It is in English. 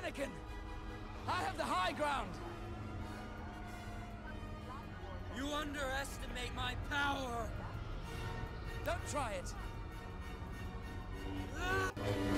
Anakin! I have the high ground! You underestimate my power! Don't try it! Ah!